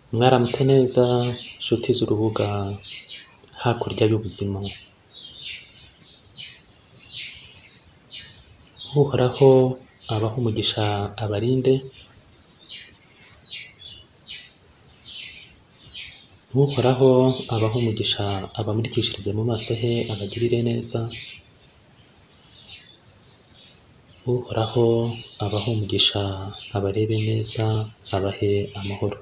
Mwaramutse neza nshuti z'urubuga hakurya y'ubuzima. Uhoraho abahe umugisha abarinde, Uhoraho abahe umugisha abamurikishirize mu maso he abagirire neza, Uhoraho abahe umugisha abarebe neza abahe amahoro.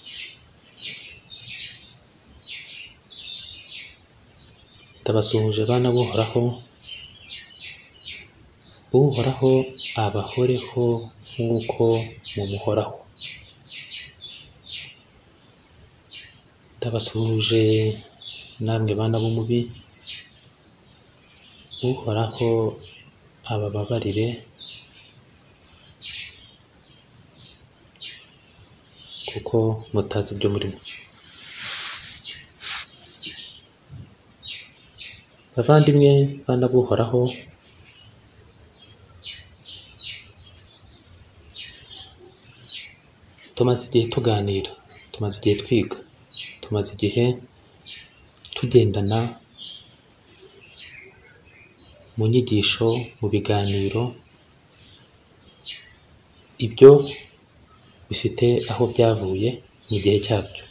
Ndabasuhuje bana b'Uhoraho, Uhoraho abahoreho nk'uko mumuhoraho. Ndabasuhuje namwe bana b'umubi, Uhoraho abababarire kuko mutazi ibyo murimo. Bavandimwe bana b'Uhoraho, tumaze igihe tuganira, tumaze igihe twiga, tumaze igihe tugendana mu nyigisho, mu biganiro. Ibyo bifite aho byavuye mu gihe cyabyo.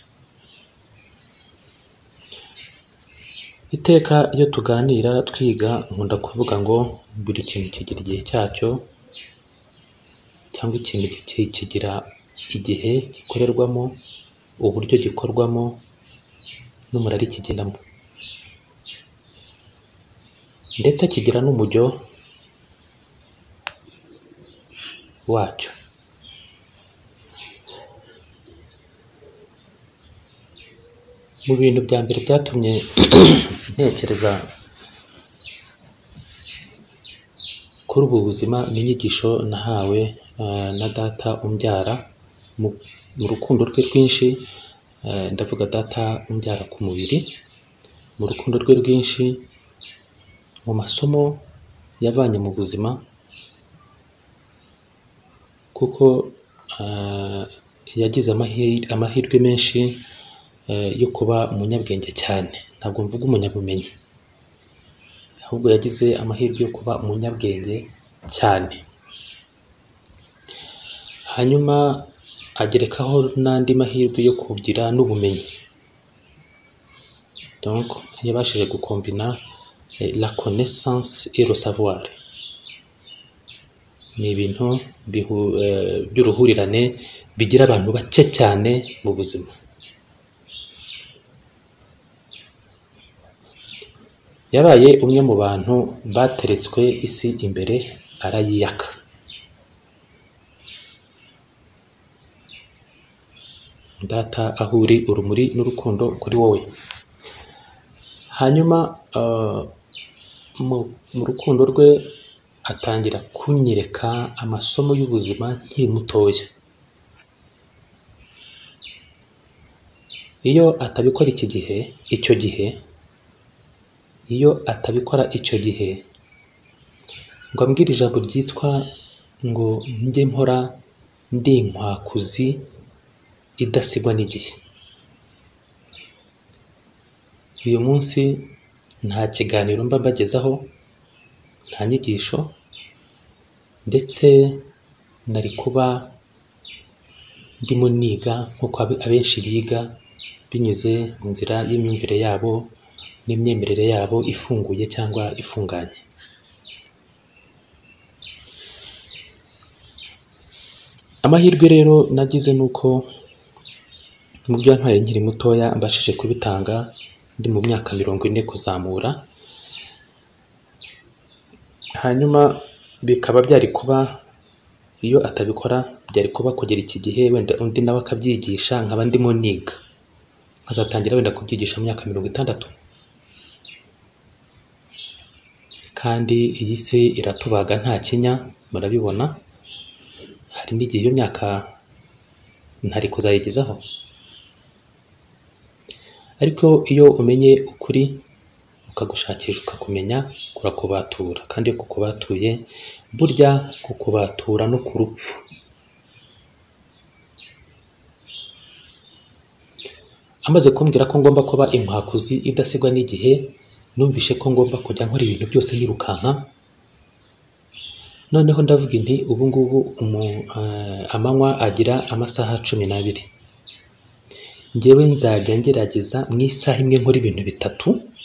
Iteka iyo tuganira twiga, nkunda kuvuga ngo buri kintu kigira igihe cyacyo, cyangwa ikintu kigira igihe gikorerwamo, uburyo gikorwamo, n'umurari kigendamo, ndetse kigira n'umujyo wacyo. Mu bintu bya mbere byatumye ntekereza kuri ubu buzima n'inyigisho nahawe na data umbyara mu rukundo rwe rwinshi. Ndavuga data umbyara ku mubiri, mu rukundo rwe rwinshi, mu masomo yavanye mu buzima, kuko yagize amahirwe menshi yo kuba umunyabwenge cyane. Ntabwo mvuga umunyabumenyi, ahubwo yagize amahirwe yo kuba umunyabwenge cyane. Hanyuma agerekaho n'andi mahirwe yo kugira n'ubumenyi. Donc yabashije gukombina la connaissance et le savoir. Ni ibintu by'uruhurirane bigira abantu bake cyane mu buzima. Yabaye umwe mu bantu bateretswe isi imbere arayiyaka. Data aho uri urumuri n'urukundo kuri wowe. Hanyuma mu rukundo rwe atangira kunyereka amasomo y'ubuzima nkiri mutoya. Iyo atabikora iyo atabikora icyo gihe ngo ambwire ijambo ryitwa ngo njye mpora ndi inkwakuzi idasigwa n'igihe. Uyu munsi nta kiganiro mba mbagezaho, nta nyigisho, ndetse nari kuba ndimo niga nk'uko abenshi biga, binyuze mu nzira y'imyumvire yabo n'imyemerere yabo ifunguye cyangwa ifunganye. Amahirwe rero nagize nuko mu byo yampaye nkiri mutoya mbashije kubitanga ndi mu myaka 40 kuzamura. Hanyuma bikaba byari kuba, iyo atabikora byari kuba kugera iki gihe wenda undi nawe akabyigisha nkaba ndimo niga, nkazatangira wenda kubyigisha mu myaka 60. Kandi iyi si iratubaga nta kinya, murabibona. Hari n'igihe iyo myaka ntari kuzayigezaho. Ariko iyo umenye ukuri ukagushakisha ukakumenya, kurakubatura. Kandi iyo kukubatuye, burya kukubatura no ku rupfu. amaze kumbwira ko ngomba kuba inkwakuzi idasigwa n'igihe, numvishe ko ngomba kujya nkora ibintu byose nirukanka. Noneho ndavuga nti ubu ngubu amanywa agira amasaha 12, njyewe nzajya ngerageza mu isaha imwe nkora ibintu bitatu,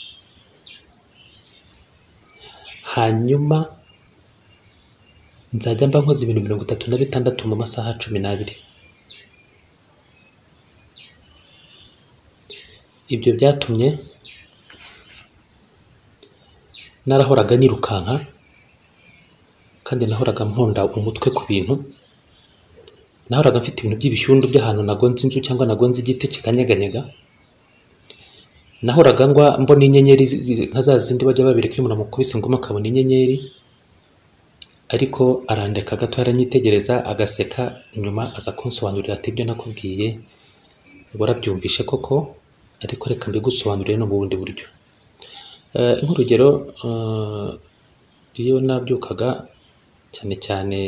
hanyuma nzajya mba nkoze ibintu 36 mu masaha 12. Ibyo byatumye narahoraga nirukanka, kandi nahoraga mponda umutwe ku bintu. Nahoraga mfite ibintu by'ibishyundu by'ahantu nagonze inzu cyangwa nagonze igiti kikanyeganyega. Nahoraga ngwa mbona inyenyeri nka za zindi bajya babireka iyo umuntu amukubise ngoma akabona inyenyeri, ariko arandeka gato aranyitegereza agaseka, nyuma aza kunsobanurira ati ibyo nakubwiye warabyumvishe koko, ariko reka mbigusobanurire no mu bundi buryo. Nk'urugero, iyo nabyukaga cyane cyane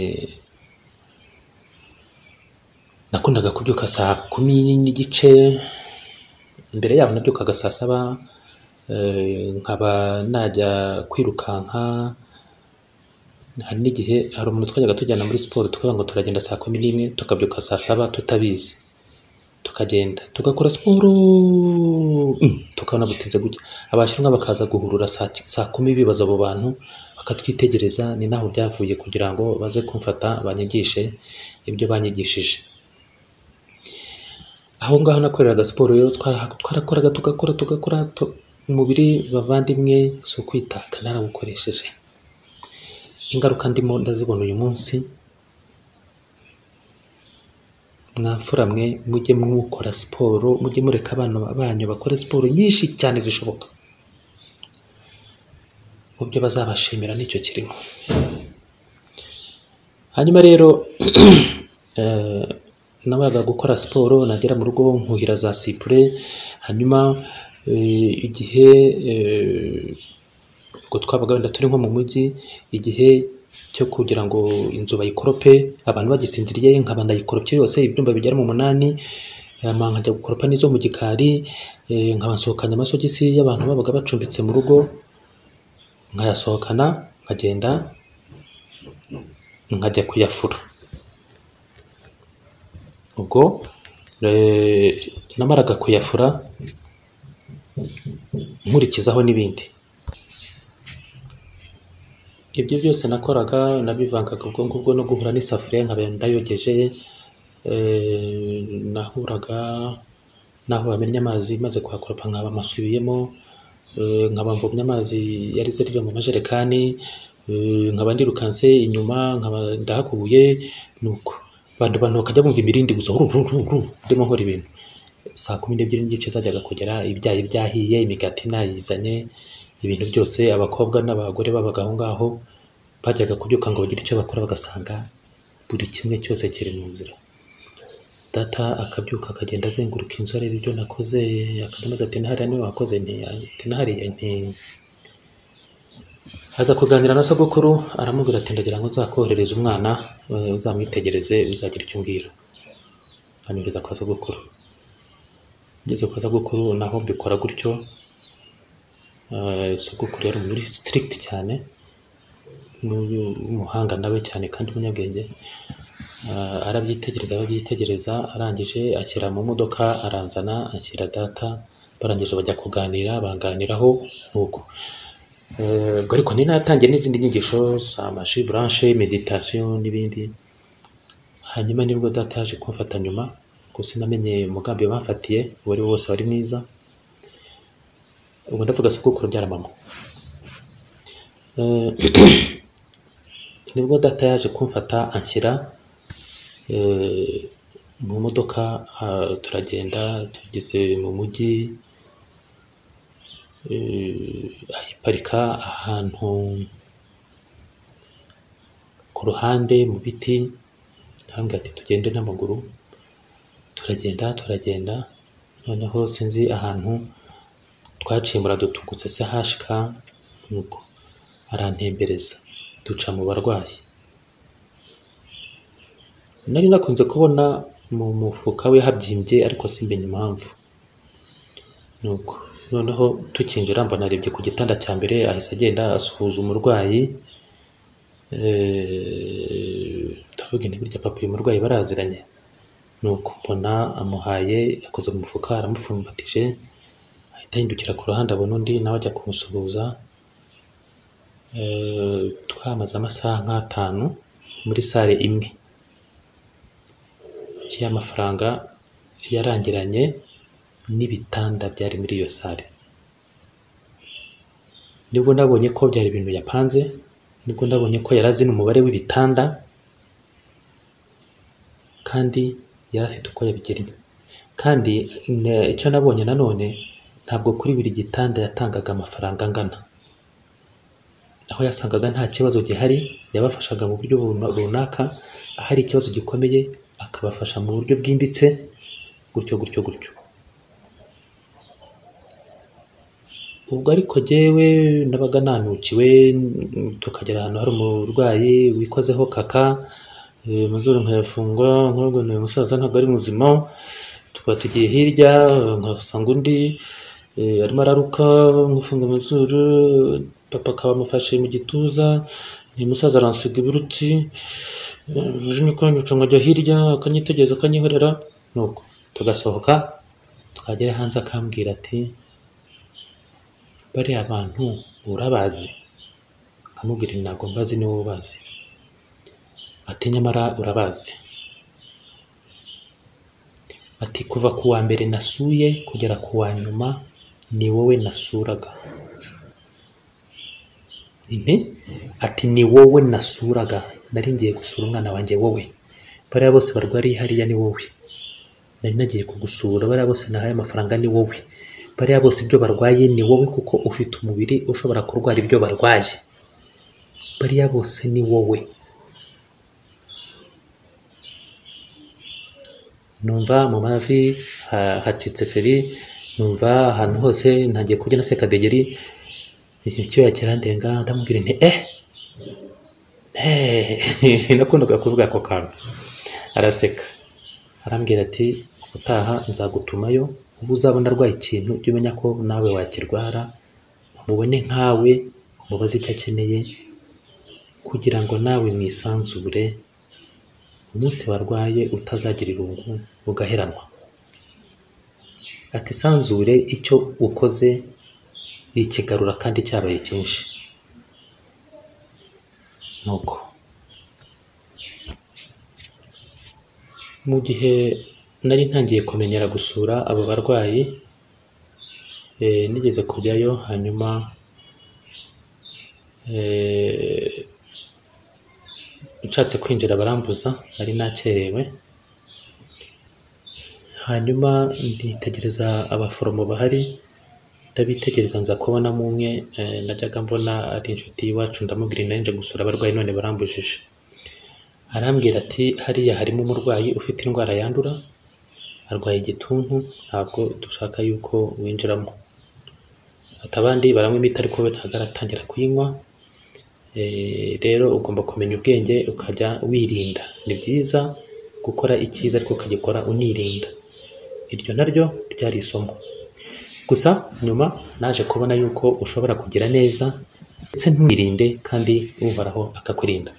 nakundaga kubyuka saa 10:30, imbere yaho nabyukaga saa 7, nkaba najya kwirukanka. Hari n'igihe hari umuntu twajyaga tujyana muri siporo tukavuga ngo turagenda saa 11, tukabyuka saa 7 tutabizi, tukagenda tugakora siporo, tukabona butinze gutya. Abashinwa bakaza guhurura saa 10 bibaza abo bantu, bakatwitegereza. Ni naho byavuye kugira ngo baze kumfata banyigishe ibyo banyigishije. Aho ngaho nakoreraga siporo rero twarakoraga tugakora umubiri bavandimwe, si ukwitaka narawukoresheje. Ingaruka ndimo ndazibona uyu munsi. Mwamfura mwe mujye mwukora siporo, mujye mureka abana banyu bakora siporo nyinshi cyane zishoboka, mu byo bazabashimira nicyo kirimo. Hanyuma rero nabaga gukora siporo, nagera mu rugo nkuhira za sipure. Hanyuma igihe ngo twabaga wenda turi nko mu mujyi, igihe cyo kugira ngo inzu bayikorope abantu bagisinziriye, nkaba ndayikoropye yose, ibyumba bigera mu 8, nkajya gukoropa n'izo mu gikari, nkaba nsohokanye amasogisi y'abantu babaga bacumbitse mu rugo, nkayasohokana nkagenda nkajya kuyafura. Ubwo namaraga kuyafura nkurikizaho n'ibindi. Ibyo byose nakoraga nabivangaga ubwo ngubwo no guhura n'isafuriya nkaba ndayogeje. Nahuraga naho bamennye amazi maze kuhakoropa nkaba masubiyemo, nkaba mvomye amazi yari serive mu majerekani, nkaba ndirukanse inyuma, nkaba ndahakubuye. Nuko bantu bakajya bumva imirindi gusa ndimo nkora ibintu. Saa 12:30 zajyaga kugera, ibyayi byahiye, imigati nayizanye, ibintu byose. Abakobwa n'abagore babaga aho ngaho bajyaga kubyuka ngo bagire icyo bakora, bagasanga buri kimwe cyose kiri mu nzira. Data akabyuka akagenda azenguruka inzu areba ibyo nakoze, akadamaza ati nahariya niwe wakoze, nahariya aza kuganira na sogokuru, aramubwira ati ndagira ngo nzakoherereza umwana, uzamwitegereze uzagira icyo umbwira. Anyuriza kwa sogokuru. Ngeze kwa sogokuru naho mbikora gutyo. Sogokuru yari muri strict cyane, umuhanga nawe cyane kandi umunyabwenge. Arabyitegereza, arangije ashyira mu modoka, aranzana ashyira data, barangije bajya kuganira, baganiraho nuko. Ariko ni natangiye n'izindi nyigisho za machi branche, meditation n'ibindi. Hanyuma nibwo data yaje kumfata nyuma, gusa namenye umugambi bamfatiye wari wose wari mwiza. Ubwo ndavuga sogokuru byara mama. Nibwo data yaje kumfata anshyira mu modoka, turagenda tugeze mu mujyi, ayiparika ahantu ku ruhande mu biti. Arambwira ati tugende n'amaguru. Turagenda, noneho sinzi ahantu twaciye muradutungutse se hashika, nuko arantembereza duca mu barwayi. Nari nakunze kubona mu mufuka we habyimbye, ariko simbenye impamvu. nuko noneho tukinjira mbona arebye ku gitanda cya mbere ahise agenda asuhuza umurwayi. Ndavuga nti burya papa uyu murwayi baraziranye, nuko mbona amuhaye yakoze mu mufuka aramupfumbatije, ahita ahindukira ku ruhande abona undi nawe ajya kumusuhuza. Twamaze amasaha nk'atanu muri sale imwe. Y'amafaranga yarangiranye n'ibitanda byari muri iyo sale. Nibwo nabonye ko byari ibintu yapanze, nibwo nabonye ko yari azi n'umubare w'ibitanda kandi yari afite uko yabigennye. Kandi icyo nabonye nanone, ntabwo kuri buri gitanda yatangaga amafaranga angana. Aho yasangaga nta kibazo gihari yabafashaga mu buryo runaka, ahari ikibazo gikomeye akabafasha mu buryo bwimbitse, gutyo gutyo gutyo. Ubwo ariko jyewe nabaga nanukiwe, tukagera ahantu hari umurwayi wikozeho kaka, amazuru nkayafunga nkuko uyu musaza ntabwo ari muzima, tukaba tugiye hirya nkasanga undi arimo araruka nkufunga amazuru, papa akaba amufashe mu gituza, uyu musaza aransiga ibirutsi, ururimi rwanyica nkajya hirya akanyitegereza akanyihorera. Nuko tugasohoka twagera hanze akambwira ati bariya abantu urabazi? Nkamubwira ntabwo mbazi, ni wowe ubazi. Ati nyamara urabazi. Ati kuva ku wa mbere nasuye kugera ku wa nyuma ni wowe nasuraga. Ati ni wowe nasuraga, nari ngiye gusura umwana wanjye wowe. Bariya bose barwariye hariya ni wowe. Nari nagiye kugusura, bariya bose nahaye amafaranga ni wowe. Bariya bose ibyo barwaye ni wowe, kuko ufite umubiri ushobora kurwara ibyo barwaye. Bariya bose ni wowe. Numva mu mavi hacitse feri, numva ahantu hose ntangiye kubyina sekadegeri, icyuya kirandenga. Ndamubwira nti nakundaga kuvuga ako kantu. Araseka arambwira ati ubutaha nzagutumayo, ubu uzabona arwaye ikintu jya umenya ko nawe wakirwara, umubone nkawe, umubaze icyo akeneye, kugira ngo nawe mwisanzure, umunsi warwaye utazagira irungu ugaheranwa. Ati sanzure icyo ukoze ikigarura kandi cyabaye cyinshi. Nuko mu gihe nari ntangiye kumenyera gusura abo barwayi, nigeze kujyayo, hanyuma nshatse kwinjira barambuza, nari nakerewe. Hanyuma nditegereza abaforomo bahari, ndabitegereza nza kubonamo umwe najyaga mbona ari inshuti y'iwacu, ndamubwira nanje gusura abarwayi none barambujije. Arambwira ati hariya harimo umurwayi ufite indwara yandura, arwaye igituntu, ntabwo dushaka yuko winjiramo. Ati abandi baranywa imiti ariko we ntabwo aratangira kuyinywa, rero ugomba kumenya ubwenge ukajya wirinda. Ni byiza gukora icyiza ariko ukagikora unirinda. Iryo naryo ryari isomo. Gusa nyuma naje kubona yuko ushobora kugira neza ndetse ntuirinde, kandi uhoraho akakurinda.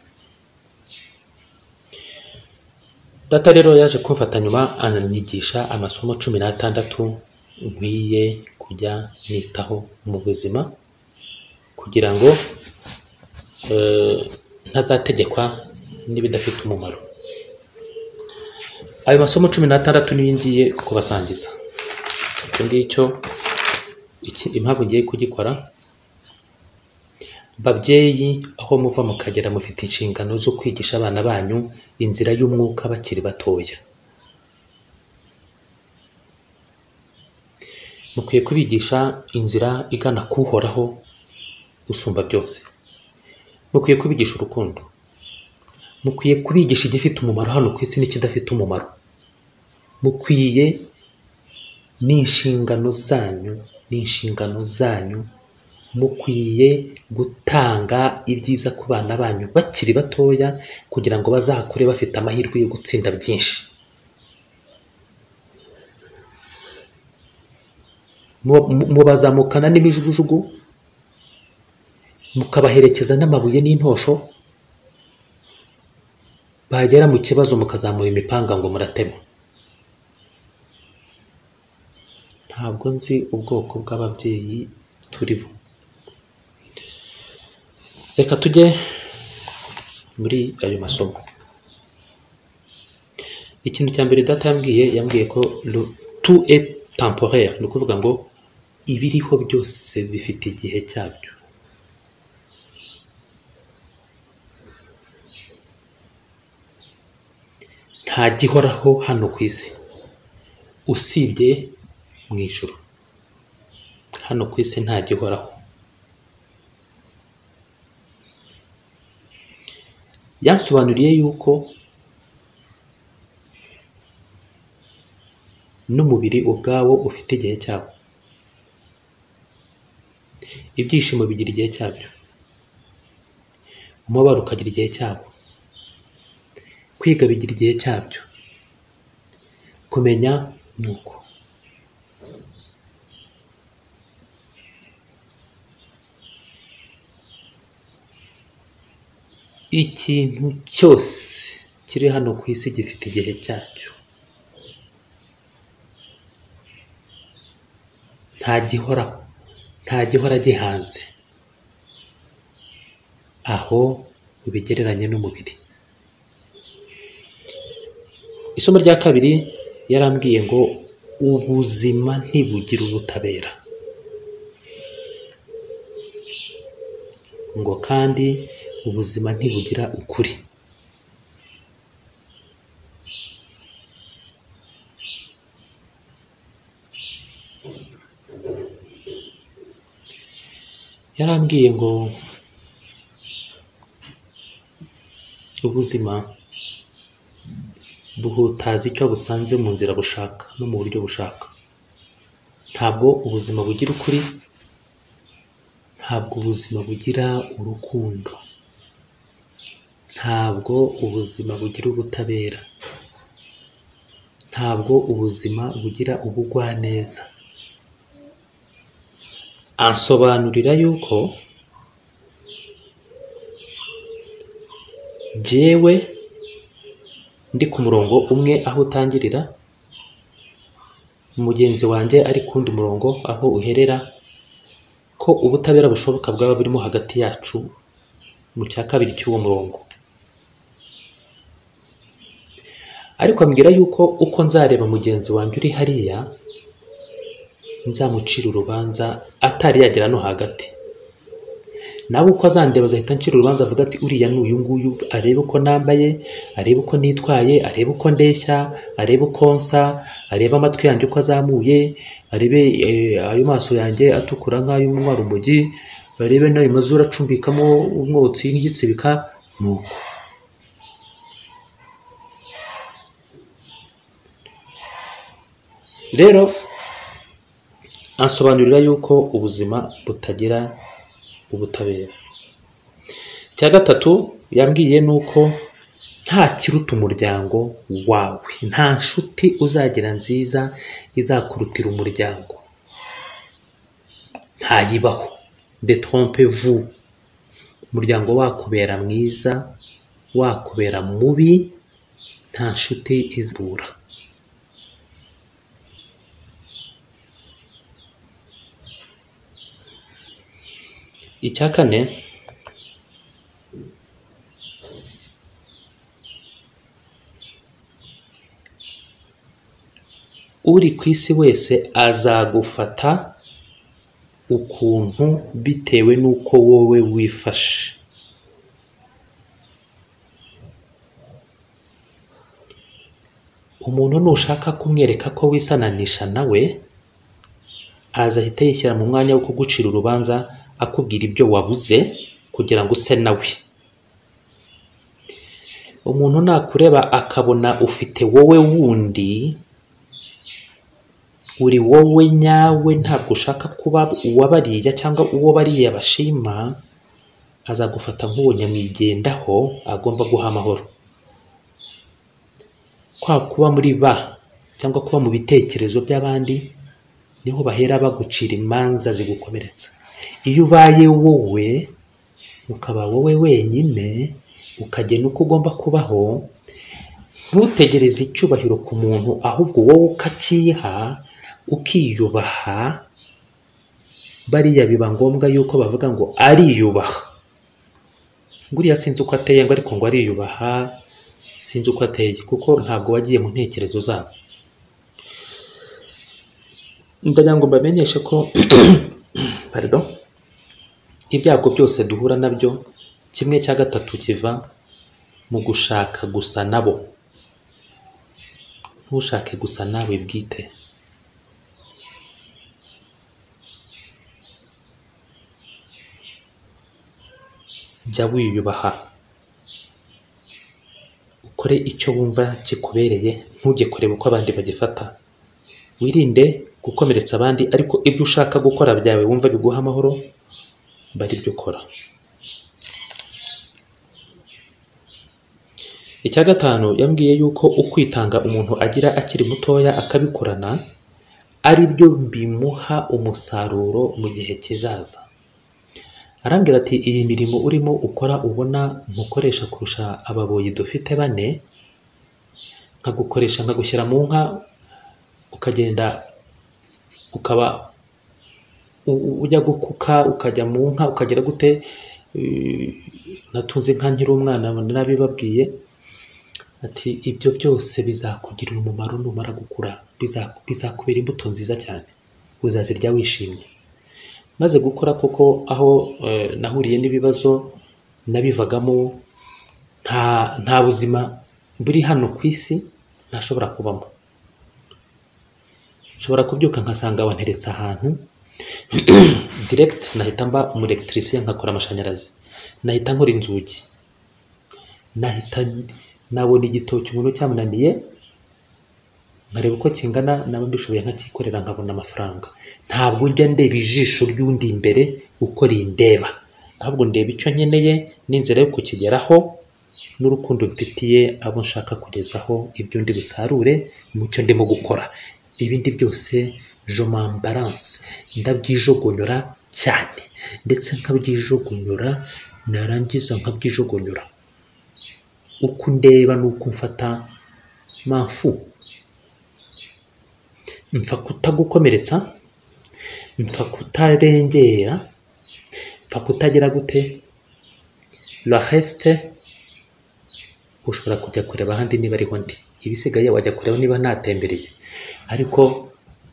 Data rero yaje kumfata nyuma ananyigisha amasomo 16 nkwiye kujya nitaho mu buzima, kugira ngo ntazategekwa n'ibidafite umumaro. Ayo masomo 16 niyo ngiye kubasangiza. Icyo ngicyo impamvu ngiye kugikora, babyeyi aho muva mukagera mufite inshingano zo kwigisha abana banyu inzira y'umwuka bakiri batoya. Mukwiye kubigisha inzira igana kuhoraho usumba byose. Mukwiye kubigisha urukundo. Mukwiye kubigisha igifite umumaro hano ku isi n'ikidafite umumaro. Mukwiye n'inshingano zanyu, mukwiye gutanga ibyiza ku bana banyu bakiri batoya, kugira ngo bazakure bafite amahirwe yo gutsinda byinshi. mubazamukana n'imijugujugu, mukabaherekeza n'amabuye n'intosho, bagera mu kibazo mukazamura imipanga ngo muratema. Ntabwo nzi ubwoko bw'ababyeyi turi bo. Reka tujye muri ayo masomo. Ikintu cya mbere data yambwiye ko tout est temporaire, ni ukuvuga ngo ibiriho byose bifite igihe cyabyo. Nta gihoraho hano ku isi usibye mu ijuru. Hano ku isi nta gihoraho. Yansobanuriye yuko n'umubiri ubwawo ufite igihe cyawo. Ibyishimo bigira igihe cyabyo, umubabaro ukagira igihe cyawo, kwiga bigira igihe cyabyo, kumenya ni uko. Ikintu cyose kiri hano ku isi gifite igihe cyacyo. Nta gihoraho, nta gihora gihanze. Aho ubigereranye n'umubiri. Isomo rya kabiri yarambwiye ngo ubuzima ntibugira ubutabera. Ngo kandi ubuzima ntibugira ukuri. Yarambwiye ngo ubuzima buhutaza icyo busanze mu nzira bushaka no mu buryo bushaka. Ntabwo ubuzima bugira ukuri, ntabwo ubuzima bugira urukundo, ntabwo ubuzima bugira ubutabera, ntabwo ubuzima bugira ubugwaneza. Ansobanurira yuko jyewe ndi ku murongo umwe aho utangirira, mugenzi wanjye ari kundi murongo aho uherera, ko ubutabera bushoboka bwaba burimo hagati yacu mu cya kabiri cy'uwo murongo. Ariko ambwira yuko uko nzareba mugenzi wanjye uri hariya, nzamucira urubanza atari yagera no hagati. Nawe uko azandeba azahita ncira urubanza avuga ati uriya ni uyu nguyu, arebe uko nambaye, arebe uko nitwaye, arebe uko ndeshya, arebe uko nsa, arebe amatwi yanjye uko azamuye, arebe ayo maso yanjye atukura nk'ay'unywa urumogi, arebe n'ayo mazuru acumbikamo umwotsi nk'igitsibika. Nuko rero ansobanurira yuko ubuzima butagira ubutabera. Icya gatatu yambwiye nuko nta kiruta umuryango wawe, nta nshuti uzagira nziza izakurutira umuryango. Ntayibaho. Détrompez-vous. Umuryango wakubera mwiza, wakubera mubi, nta nshuti izabura. Icya kane uri ku isi wese azagufata ukuntu bitewe n'uko wowe wifashe. Umuntu nushaka kumwereka ko wisananisha nawe, azahita yishyira mu mwanya wo kugucira urubanza akubwira ibyo wabuze kugira ngo use nawe. Umuntu nakureba akabona ufite wowe wundi, uri wowe nyawe, ntabwo ushaka kuba uwabariya cyangwa uwo bariya bashima, azagufata nk'uwo nyamwigendaho agomba guha amahoro. Kwa kuba muri ba cyangwa kuba mu bitekerezo by'abandi niho bahera bagucira imanza zigukomeretsa. Iyo ubaye wowe ukaba wowe wenyine ukagena uko ugomba kubaho, ntutegereze icyubahiro ku muntu, ahubwo wowe ukakiha ukiyubaha, bariya biba ngombwa yuko bavuga ngo ariyubaha. Nguriya sinzi uko ateye ngo ariko ngo ariyubaha, sinzi uko ateye kuko ntabwo wagiye mu ntekerezo zabo. Ndagira ngo mbamenyeshe ko pardon, ibyago byose duhura nabyo 1/3 kiva mu gushaka gusa nabo. Ntushake gusa nawe bwite. Jya wiyubaha, ukore icyo wumva kikubereye, ntujye kureba uko abandi bagifata. Wirinde gukomeretsa abandi, ariko ibyo ushaka gukora byawe wumva biguha amahoro, bari byo ukora. Icya gatanu, yambwiye yuko ukwitanga umuntu agira akiri mutoya akabikorana ari byo bimuha umusaruro mu gihe kizaza. Arambwira ati iyi mirimo urimo ukora ubona ntukoresha kurusha ababoyi dufite 4, nkagukoresha nkagushyira mu nka ukagenda ukaba ujya gukuka, ukajya mu nka ukagera gute. Natunze inka nkiri umwana nabibabwiye, ati ibyo byose bizakugirira umumaro numara gukura, bizakubera imbuto nziza cyane, uzazirya wishimye. Maze gukora koko aho nahuriye n'ibibazo nabivagamo, nta buzima buri hano ku isi ntashobora kubamo. Nshobora kubyuka nkasanga wanteretse ahantu direct, nahita mba umuelectricien nkakora amashanyarazi, nahita nkora inzugi, nahita nabona igitoki umuntu cyamunaniye nkareba uko kingana, naba mbishoboye nkakikorera nkabona amafaranga. Ntabwo njya ndeba ijisho ry'undi imbere uko rindeba, ahubwo ndeba icyo nkeneye n'inzira yo kukigeraho, n'urukundo mfitiye abo nshaka kugezaho ibyo ndi busarure mu cyo ndimo gukora. Ibindi byose je m'embarrasse, ndabyijogonyora cyane, ndetse nkabyijogonyora, narangiza nkabyijogonyora. Uko ndeba n'uko mfata mafu, mpfa kutagukomeretsa, mpfa kutarengera, mpfa kutagira gute. Le reste ushobora kujya kureba ahandi niba ariho ndi, ibisigaye wajya kureba niba natembereye. Ariko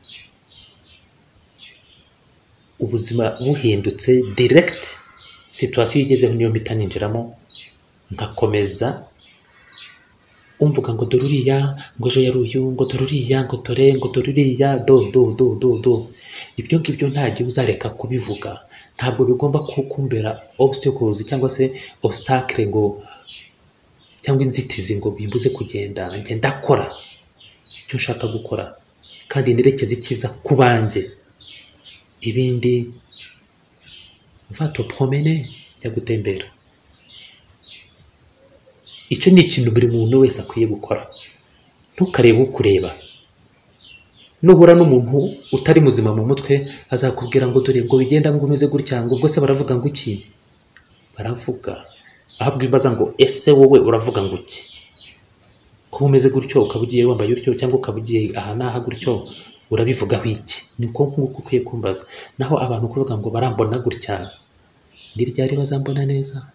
ubuzima buhindutse direct, situation igezeho niyo mpita ninjiramo nkakomeza umvuga ngo doruriya, ngo ejo yaruyu, ngo doruriya, ngo tore, ngo doruriya, do. Ibyo ngibyo nta gihe uzareka kubivuga, ntabwo bigomba kukumbera obstacles cyangwa se obstacle ngo cyangwa inzitizi ngo bimbuze kugenda. Njye ndakora icyo nshaka gukora kandi nerekeza ikiza ku banje. Ibindi va te promener, jya gutembera. Icyo ni ikintu buri muntu wese akwiye gukora. Ntukarebe ukureba. Nuhura n'umuntu utari muzima mu mutwe azakubwira ngo dore ngo bigenda ngo umeze gutya, ngo ubwo se baravuga ngo iki? Baravuga. Ahabwo imbaza ngo ese wowe uravuga ngo iki? Ko umeze gutyo ukabugiye wambaye utyo cyangwa ukabugiye aha naha gutyo, urabivugaho iki? Niko nguko ukwiye kumbaza. Naho abantu kuvuga ngo barambona gutya, ndiryari bazambona neza?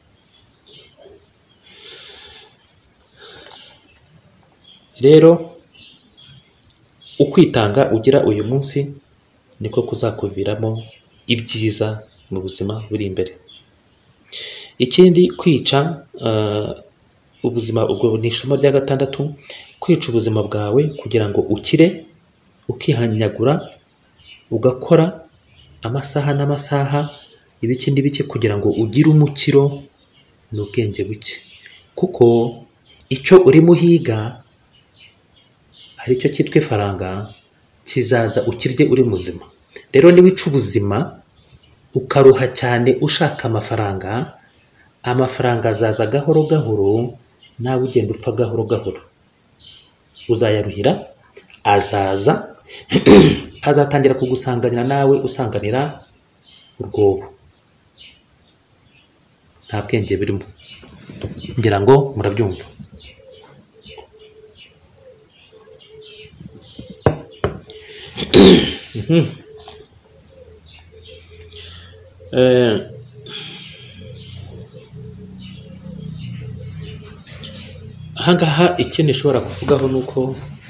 Rero ukwitanga ugira uyu munsi niko kuzakuviramo ibyiza mu buzima buri imbere. Ikindi, kwica ubuzima, ubwo ni isomo rya 6, kwica ubuzima bwawe kugira ngo ukire, ukihanyagura, ugakora amasaha n'amasaha, ibiki n'ibiki kugira ngo ugire umukiro n'ubwenge buke. Kuko icyo urimo uhiga hari icyo cyitwa ifaranga, kizaza ukirye uri muzima. Rero niwica ubuzima ukaruha cyane ushaka amafaranga, amafaranga azaza gahoro gahoro, nawe ugenda upfa gahoro gahoro. Uzayaruhira, azaza azatangira kugusanganira nawe usanganira urwobo. Nta bwenge birimo, ngira ngo murabyumva. Ahangaha ikindi nshobora kuvugaho ni uko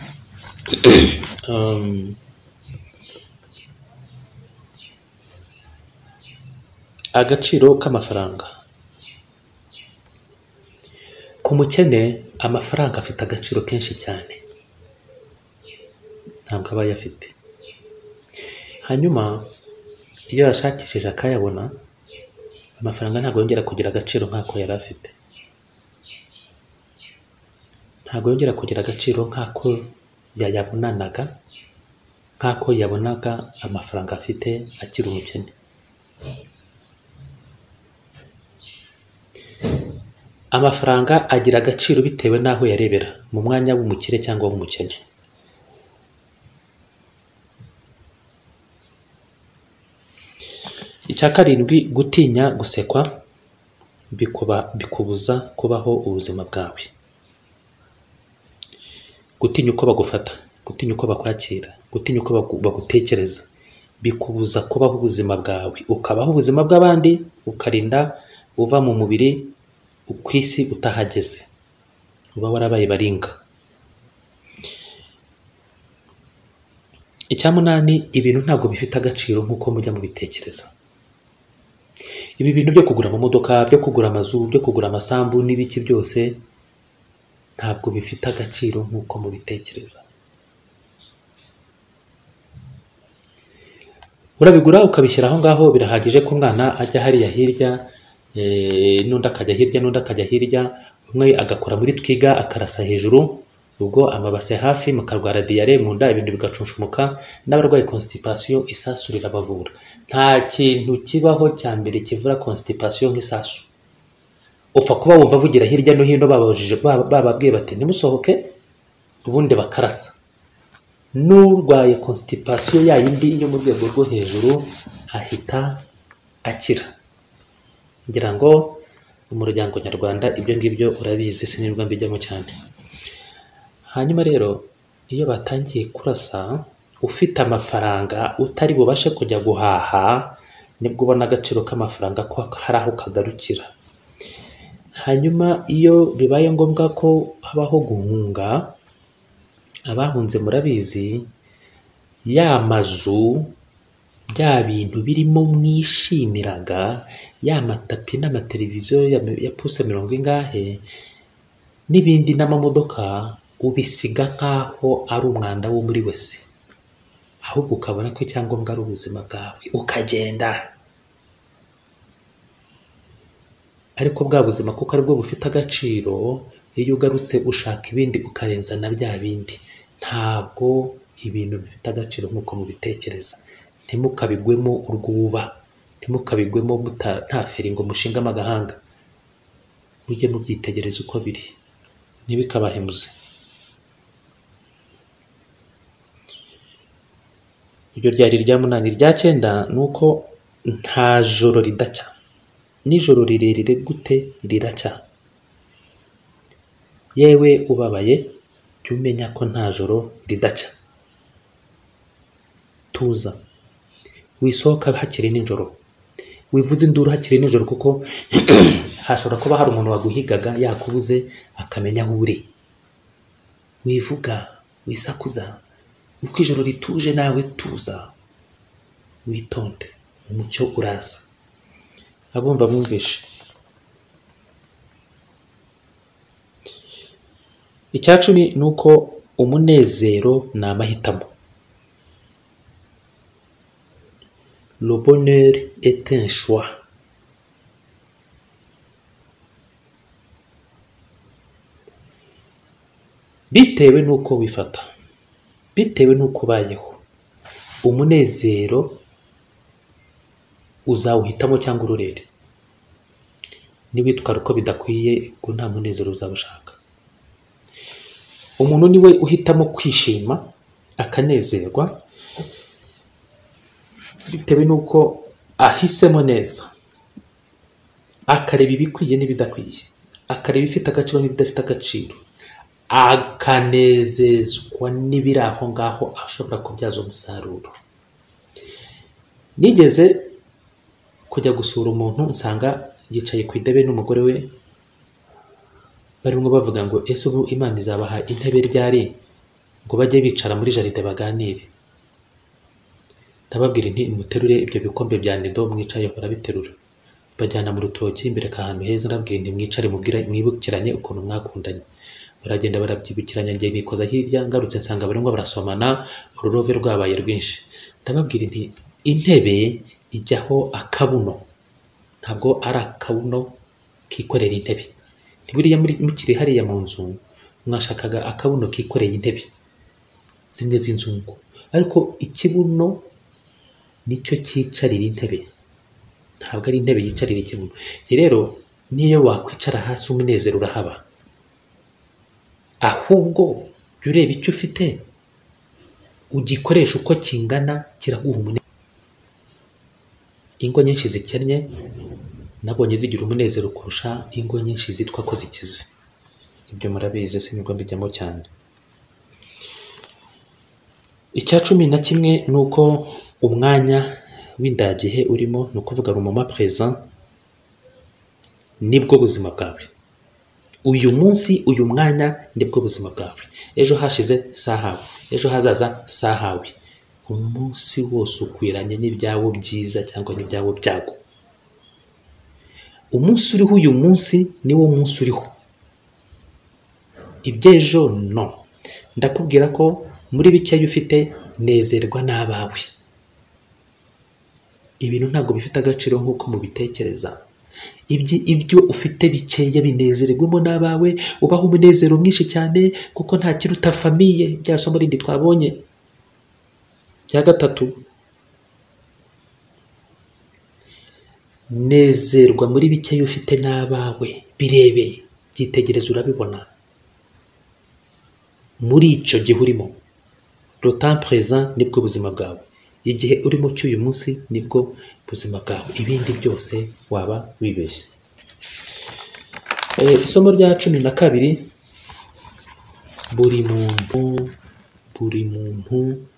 agaciro k'amafaranga ku mukene, amafaranga afite agaciro kenshi cyane, ntabwo aba ayafite. Hanyuma iyo yashakishije akayabona, amafaranga ntabwo yongera kugira agaciro nk'ako yari afite, ntabwo yongera kugira agaciro nk'ako yayabonanaga, nk'ako yabonaga amafaranga afite akiri umukene. Amafaranga agira agaciro bitewe n'aho yarebera, mu mwanya w'umukire cyangwa w'umukene. Icya karindwi, gutinya gusekwa bikubuza kubaho ubuzima bwawe. Gutinya uko bagufata, gutinya uko bakwakira, gutinya uko bagutekereza, bikubuza kubaho ubuzima bwawe, ukabaho ubuzima bw'abandi, ukarinda uva mu mubiri ku isi utahageze, uba warabaye baringa. Icya munani, ibintu ntabwo bifite agaciro nk'uko mujya mubitekereza. Ibi bintu byo kugura amamodoka, byo kugura amazu, byo kugura amasambu n'ibiki byose, ntabwo bifite agaciro nk'uko mubitekereza. Urabigura ukabishyira aho ngaho, birahagije ko umwana ajya hariya hirya, n'undi akajya hirya, n'undi akajya hirya, umwe agakora muri twiga akarasa hejuru, ubwo amabase hafi mukarwara diyare mu nda, ibintu bigacunshumuka, n'abarwaye constipation isasu rirabavura. Nta kintu kibaho cya mbere kivura constipation nk'isasu. Upfa kuba wumva avugira hirya no hino, bababwiye bati nimusohoke, ubundi bakarasa. N'urwaye constipation yayindi yo mu rwego rwo hejuru ahita akira. Ngira ngo umuryango nyarwanda ibyo ngibyo urabizi, sinirwa mbijyamo cyane. Hanyuma rero iyo batangiye kurasa, ufite amafaranga utari bubashe kujya guhaha, nibwo ubona agaciro k'amafaranga ko hari aho kagarukira. Hanyuma iyo bibaye ngombwa ko habaho guhunga, abahunze murabizi, ya mazu, bya bintu birimo mwishimiraga, ya matapi n'amateleviziyo ya puse 70 n'ibindi n'amamodoka, ubisiga nk'aho ari umwanda wo muri wese, ahubwo ukabona ko icyangombwa ari ubuzima bwawe, ukagenda. Ariko bwa buzima kuko aribwo bufite agaciro, iyo ugarutse ushaka ibindi ukarenza na bya bindi. Ntabwo ibintu bifite agaciro nk'uko mubitekereza. Ntimukabigwemo urwuba, ntimukabigwemo nta feri ngo mushingamo agahanga. Mujye mubyitegereza uko biri, ntibikabahemuze. Iryo ryari irya munani. Irya cyenda ni uko nta joro ridacya. Nijoro rirerire gute riracya. Yewe ubabaye, jya umenya ko nta joro ridacya. Tuza, wisohoka hakiri nijoro, wivuze induru hakiri nijoro, kuko hashobora kuba hari umuntu waguhigaga yakubuze akamenya aho uri. Wivuga, wisakuza, uko ijoro rituje nawe tuza, witonde, umucyo uraza. Abumva mwumvishe. Icya cumi ni uko umunezero ni amahitamo. Le bonheur est un choix. Bitewe n'uko wifata, bitewe n'uko ubayeho, umunezero uzawuhitamo cyangwa ururere. Niwitwara uko bidakwiye, ngo nta munezero uzabushaka. Umuntu niwe uhitamo kwishima akanezerwa, bitewe n'uko ahisemo neza, akareba ibikwiye n'ibidakwiye, akareba ibifite agaciro n'ibidafite agaciro, akanezezwa n'ibiri aho ngaho ashobora kubyaza umusaruro. Nigeze kujya gusura umuntu nsanga yicaye ku idebe n'umugore we, barimo bavuga ngo ese ubu Imana izabaha intebe ryari ngo bajye bicara muri jaride baganire. Ndababwira nti muterure ibyo bikombe bya nido mwicaye barabiterura, bajyana mu rutoki imbere ahantu heza, ndababwira nti mwicare mwibukiranye ukuntu mwakundanye. Baragenda barabyibukiranya, ngiye nikoza hirya, ngarutse nsanga barimo barasomana, ururove rwabaye rwinshi. Ndababwira nti intebe ijyaho akabuno, ntabwo ari akabuno kikorera intebe. Ntiburiya mukiri hariya mu nzu mwashakaga akabuno kikoreye intebe zimwe z'inzungu, ariko ikibuno nicyo cyicarira intebe, ntabwo ari intebe yicarira ikibuno. Rero niyo wakwicara hasi umunezero urahaba, ahubwo jya ureba icyo ufite ugikoresha uko kingana, kiraguha umunezero. Ingo nyinshi zikennye nabonye zigira umunezero kurusha ingo nyinshi zitwa ko zikize. Ibyo murabizi, sinigwa mbijyamo cyane. Icya 11 ni uko umwanya w'indagihe urimo, ni ukuvuga le moment présent, nibwo buzima bwawe. Uyu munsi, uyu mwanya nibwo buzima bwawe. Ejo hashize sahawe, ejo hazaza sahawe. Umunsi wose ukwiranye n'ibyawo byiza cyangwa n'ibyawo byago. Umunsi uriho uyu munsi niwo munsi uriho. Ibyejo no. Ndakubwira ko muri bikeya ufite nezerwa n'abawe. Ibintu ntabwo bifite agaciro nk'uko mubitekereza. Ibyo ufite bikeya binezerwemo n'abawe, ubaho umunezero mwinshi cyane, kuko nta kiruta famiye. Rya somo rindi twabonye bya 3, nezerwa muri bikeya ufite n'abawe. Birebe, byitegereza, urabibona muri icyo gihe urimo. Le temps présent nibwo buzima bwawe. Igihe urimo cy'uyu munsi nibwo buzima bwawe. Ibindi byose waba wibeshye. Isomo rya 12, buri muntu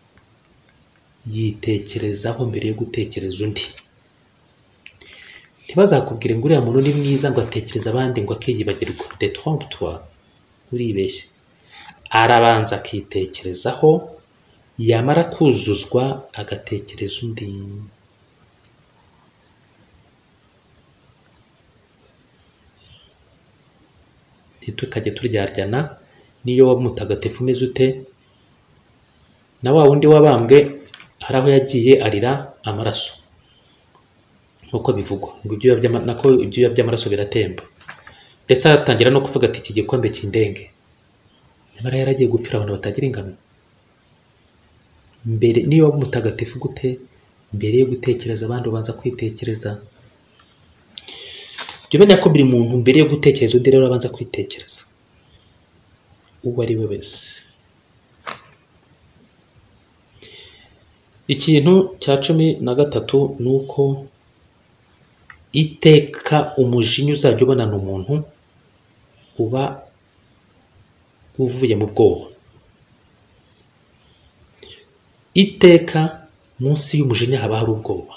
yitekerezaho mbere yo gutekereza undi. Ntibazakubwire ngo uriya muntu ni mwiza ngo atekereza abandi ngo akiyibagirwa. Détrompe-toi, uribeshye. Arabanza akitekerezaho, yamara kuzuzwa agatekereza undi. Ntitukajye turyaryana. Niyo waba umutagatifu umeze ute, na wa wundi wabambwe hari aho yagiye arira amaraso, nk'uko bivugwa ngo ibyuya by'amaraso biratemba. Ndetse atangira no kuvuga ati iki gikombe kindenge. Nyamara yaragiye gupfira abantu batagira ingano. Mbere niyo waba umutagatifu gute, mbere yo gutekereza abandi ubanza kwitekereza. Jya umenya ko buri muntu mbere yo gutekereza undi rero abanza kwitekereza, uwo ari we wese. Ikintu cya 13 ni uko iteka umujinya uzajya ubonana umuntu uba uvuye mu bwoba. Iteka munsi y'umujinya haba hari ubwoba.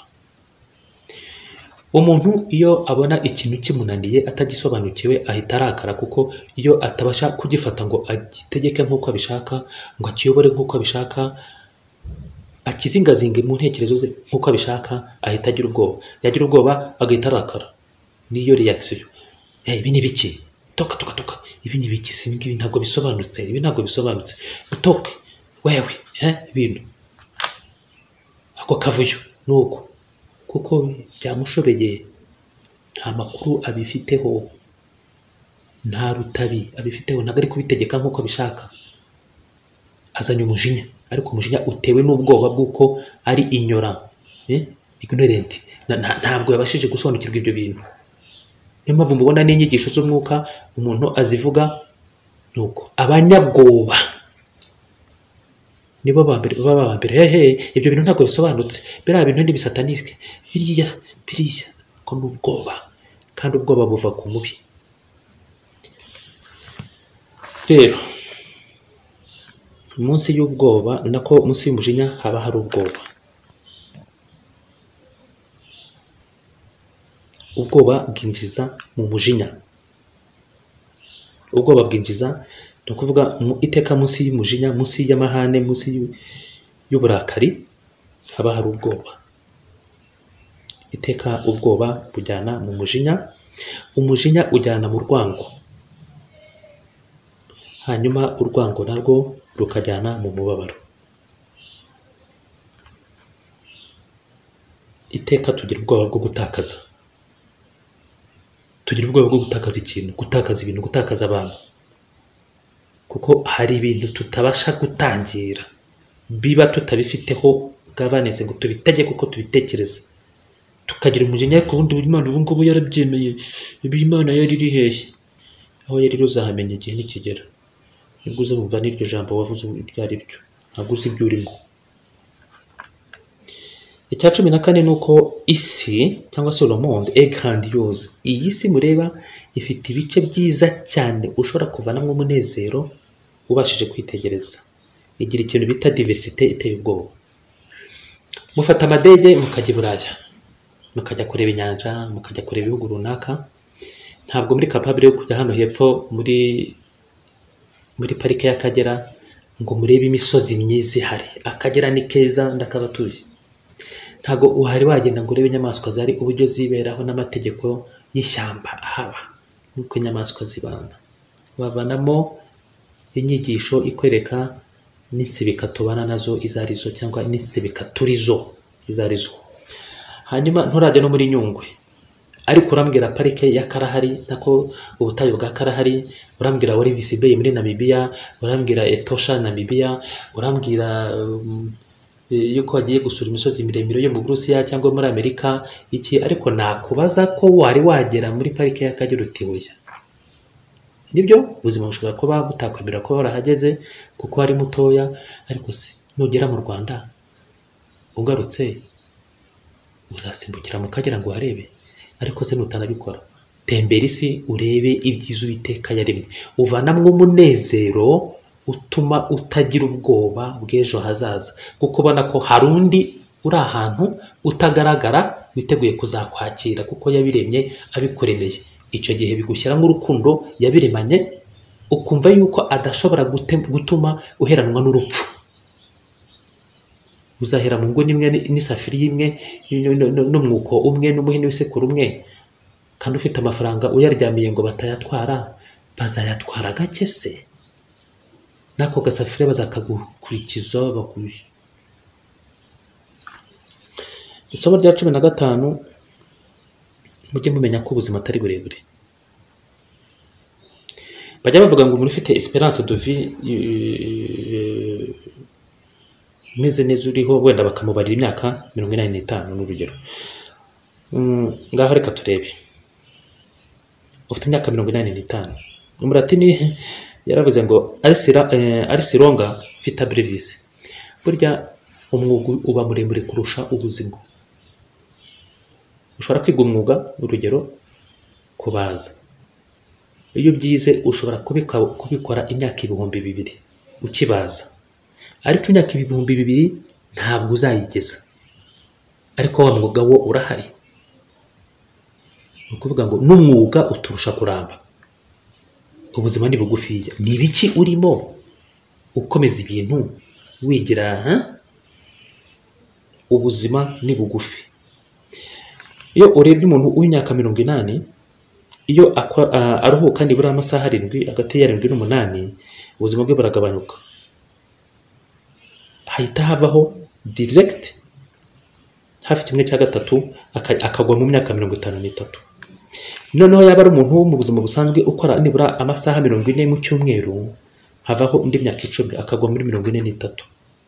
Umuntu iyo abona ikintu kimunaniye atagisobanukiwe ahita arakara, kuko iyo atabasha kugifata ngo agitegeke nk'uko abishaka, ngo akiyobore nk'uko abishaka, akizingazinge mu ntekerezo ze nk'uko abishaka, ahita agira ubwoba. Yagira ubwoba agahita arakara. Niyo reaction. Ibi ni biki? Toka. Ibi ni biki? Ibi ntabwo bisobanutse. Ibi ntabwo bisobanutse. Utoke wewe, ibintu ako kavuyo nuko, kuko byamushobeye, nta makuru abifiteho, nta rutabi abifiteho, ntabwo ari kubitegeka nk'uko bishaka. Azanye umujinya, ariko umujinya utewe n'ubwoba bw'uko ari ignorant, ntabwo yabashije gusobanukirwa ibyo bintu. Niyo mpamvu mubona n'inyigisho z'umwuka umuntu azivuga nuko. Abanyabwoba nibo baba ba mbere. Hehe, ibyo bintu ntabwo bisobanutse, biriya bintu ni bisatanike, biriya ko n'ubwoba, kandi ubwoba buva ku mubi. Rero munsi y'ubwoba nako munsi y'umujinya haba hari ubwoba. Ubwoba bwinjiza mu mujinya. Ubwoba bwinjiza ni ukuvuga iteka munsi y'umujinya, munsi y'amahane, munsi y'uburakari haba hari ubwoba. Iteka ubwoba bujyana mu mujinya, umujinya ujyana mu rwango, hanyuma urwango narwo rukajyana mu mubabaro. Iteka tugira ubwoba bwo gutakaza. Tugira ubwoba bwo gutakaza ikintu, gutakaza ibintu, gutakaza abantu. Kuko hari ibintu tutabasha gutangira, biba tutabifiteho governance ngo tubitegeke uko tubitekereza. Tukagira umujinya ariko ubundi Imana ubu ngubu yarabyemeye. Imana yari iri hehe? Aho yari uzahamenya igihe nikigera. Nibwo uzumva n'iryo jambo wavuze iryo ari ryo. Ntabwo uzi ibyo urimo. Icya 14 ni uko isi cyangwa se le monde est grandiose. Iyi si mureba ifite ibice byiza cyane ushobora kuvanamo umunezero ubashije kwitegereza. Igira ikintu bita diversité iteye ubwoba. Mufata amadege mukajya i Buraya, mukajya kureba inyanja, mukajya kureba ibihugu runaka. Ntabwo muri capable yo kujya hano hepfo muri parike y'Akagera ngo murebe imisozi myiza ihari. Akagera ni keza ndakabatuye. Ntago uhari wagenda ngo urebe inyamaswa zari uburyo ziberaho n'amategeko y'ishyamba ahaba, nuko inyamaswa zibana. Wavanamo inyigisho ikwereka n'isibika tubana nazo izarizo, cyangwa n'isibika turizo izarizo. Hanyuma nturajya no muri Nyungwe, ariko urambwira parike ya Kalahari, nako ubutayu bwa Kalahari, urambwira Walvis Bay muri Namibia, urambwira Etosha Namibia, urambwira yuko wagiye gusura imisozi miremire yo mu Burusiya cyangwa muri Amerika iki. Ariko nakubaza ko wari wagera muri parike y'Akagera utibuye. Nibyo ubuzima bushobora kuba butakwemera ko warahageze kuko ari mutoya, ariko se nugera mu Rwanda ugarutse uzasimbukira mu Kagera ngo harebe. Ariko se nutanabikora, tembera isi urebe ibyiza Uwiteka yaremye, uvanamwe umunezero utuma utagira ubwoba bw'ejo hazaza, kuko ubona ko hari undi uri ahantu utagaragara witeguye kuzakwakira kuko yabiremye abikuremeye. Icyo gihe bigushyiramo urukundo yabiremanye, ukumva yuko adashobora gutuma uheranwa n'urupfu. Uzahera mu nguni imwe n'isafiri imwe n'umwuko umwe n'umuhini w'isekuru umwe, kandi ufite amafaranga uyaryamiye ngo batayatwara. Bazayatwara gake se? Nako gasafiri bazakagukurikiza bakurusha. Isomo rya 15, mujye mumenya ko ubuzima atari burebure. Bajya bavuga ngo umuntu ufite espérance de vie meze neza uriho, wenda bakamubarira imyaka 45 n'urugero. Ngaho reka turebe. Ufite imyaka 45. Umuratini yaravuze ngo arisi longa vita brevis. Burya umwuga uba muremure kurusha ubuzima. Ushobora kwiga umwuga, urugero kubaza. Iyo byize ushobora kubikora imyaka 2000 ukibaza, ariko imyaka 2000 ntabwo uzayigeza. Ariko wa mwuga wo urahari. Ukuvuga ngo n'umwuga uturusha kuramba. Ubuzima ni bugufiya. Ni ibiki urimo ukomeza ibintu wigira? Ubuzima ni bugufi. Iyo urebye umuntu w'imyaka 80, iyo aruhuka nibura amasaha 7, hagati ya 7 n'8, ubuzima bwe buragabanyuka. Hahita havaho direct hafi 1/3 akagwa mu myaka 53. Noneho yaba ari umuntu mu buzima busanzwe ukora nibura amasaha 40 mu cyumweru, havaho indi myaka 10 akagwa muri 43.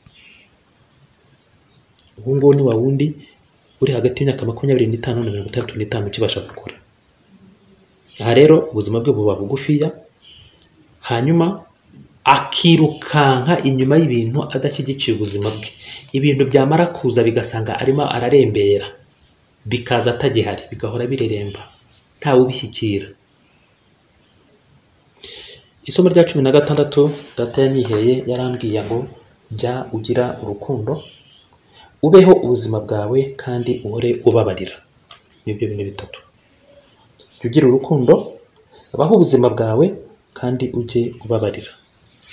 Ubu ngo ni wa wundi uri hagati y'imyaka 25 na 35 kibasha gukora. Aha rero ubuzima bwe buba bugufiya, hanyuma akirukanka inyuma y'ibintu adashyigikiye ubuzima bwe. Ibintu byamara kuza bigasanga arimo ararembera, bikaza atagihari, bigahora bireremba ntawe ubishyikira. Isomo rya 16 data yanyihereye yarambwiye ngo jya ugira urukundo, ubeho ubuzima bwawe kandi uhore ubabarira. Nibyo bintu bitatu: jya ugira urukundo, baho ubuzima bwawe kandi ujye ubabarira.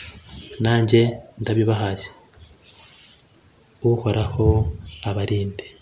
Nanjye ndabibahaye. Uhoraho abarinde.